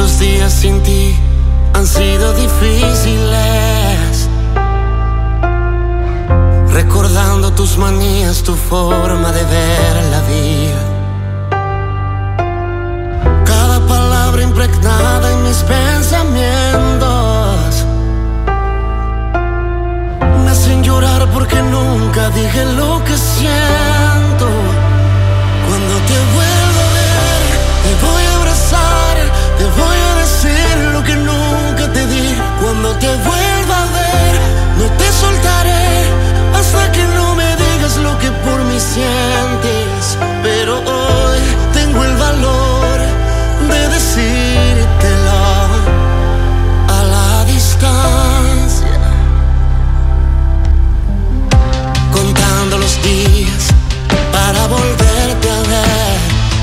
Estos días sin ti han sido difíciles, recordando tus manías, tu forma de ver la vida. Cada palabra impregnada en mis pensamientos me hacen llorar porque nunca dije lo que siento. Cuando te vuelva a ver, te voy a abrazar, te voy a decir lo que nunca te di. Cuando te vuelva a ver, no te soltaré hasta que no me digas lo que por mí sientes. Pero hoy tengo el valor de decírtelo a la distancia, contando los días para volverte a ver.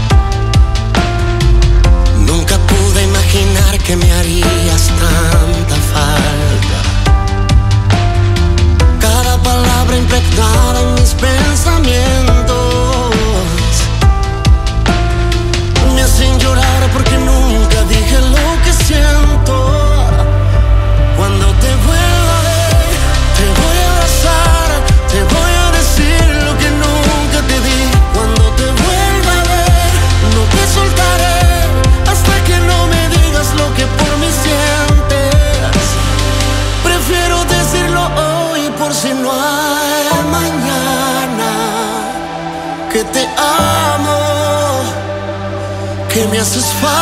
Nunca pude imaginar que me harías tanta falta. Cada palabra impregnada en mis pensamientos me hacen llorar porque nunca dije lo que siento. Cuando te vuelva a ver, te voy a abrazar, te voy a decir lo que nunca te di. Cuando te vuelva a ver, no te soltaré hasta que no me digas lo que por mí sientes. Prefiero decirlo hoy por si no hay mañana, que te amo, que me haces falta.